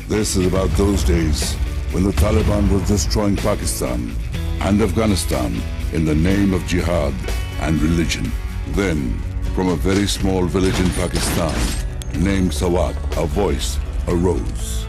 This is about those days when the Taliban was destroying Pakistan and Afghanistan in the name of jihad and religion. Then, from a very small village in Pakistan, named Sawat, a voice arose.